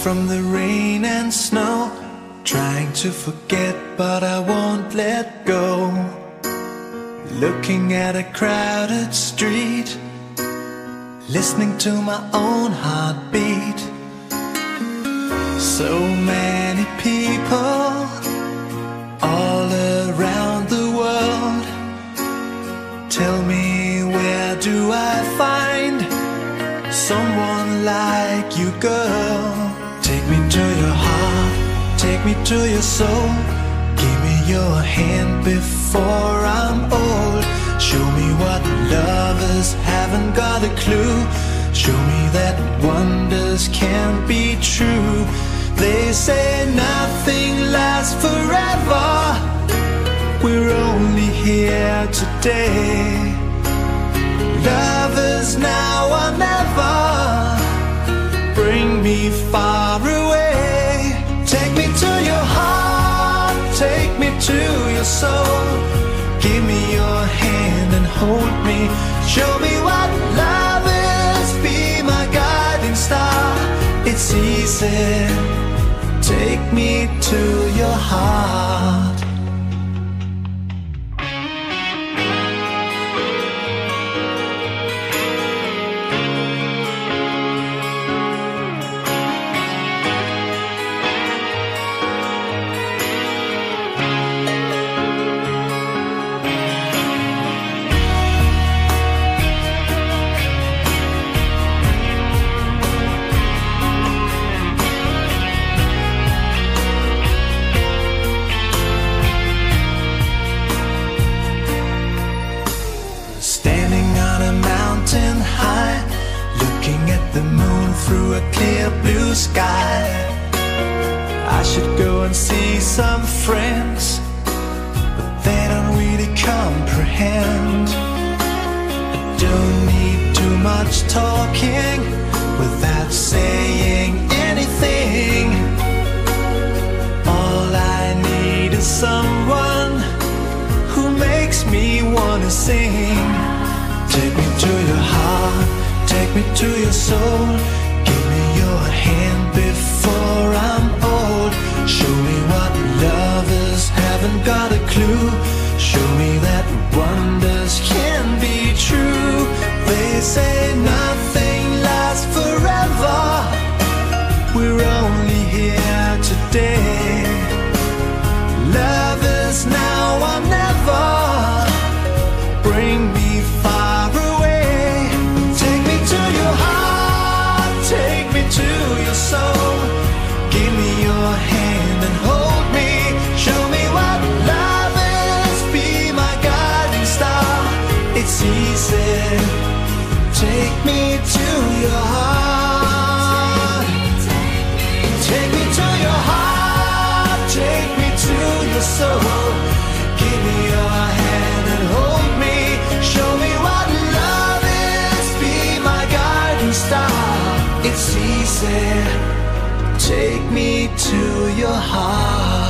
from the rain and snow, trying to forget but I won't let go. Looking at a crowded street, listening to my own heartbeat. So many people all around the world. Tell me, where do I find someone like you, girl? Take me to your heart, take me to your soul. Give me your hand before I'm old. Show me what lovers haven't got a clue. Show me that wonders can't be true. They say nothing lasts forever. We're only here today. Lovers now or never. Bring me far away. Take me to your heart, take me to your soul. Give me your hand and hold me. Show me what love is, be my guiding star. It's easy, take me to your heart. Through a clear blue sky, I should go and see some friends, but they don't really comprehend. I don't need too much talking without saying anything. All I need is someone who makes me wanna sing. Take me to your heart, take me to your soul. Give me your hand before I'm old. Show me what lovers haven't got a clue. Show me that wonders can be true. They say nothing lasts forever. We're only here today. Lovers now or never. Bring me far away. Take me to your heart, take me to your soul. Give me your hand and hold me. Show me what love is, be my guiding star. It's easy, take me to your heart. Take me to your heart, take me to your soul. Give me your hand and hold me. Show me what love is, be my guiding star. It's easy, take me to your heart.